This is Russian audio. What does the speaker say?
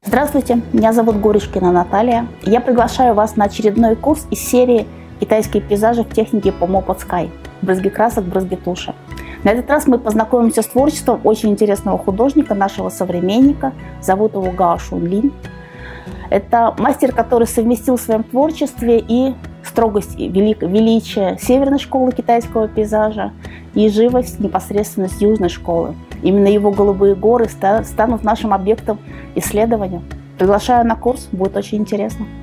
Здравствуйте, меня зовут Гурочкина Наталья. Я приглашаю вас на очередной курс из серии «Китайские пейзажи в технике Pomo Pot Sky. Брызги красок, брызги туши». На этот раз мы познакомимся с творчеством очень интересного художника, нашего современника. Зовут его Гао Шунлин. Это мастер, который совместил в своем творчестве и строгость и величие северной школы китайского пейзажа и живость, непосредственность южной школы. Именно его голубые горы станут нашим объектом исследования. Приглашаю на курс, будет очень интересно.